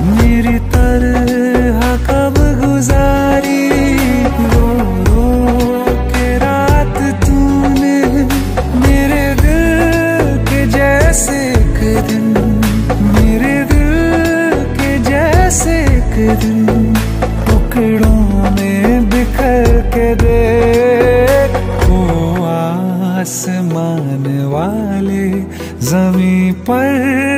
मेरी तरह कब गुजारी रो रो के रात तूने, मेरे दिल के जैसे एक दिन, मेरे दिल के जैसे एक दिन टुकड़ों में बिखर के देख। ओ आसमान वाले ज़मीं पर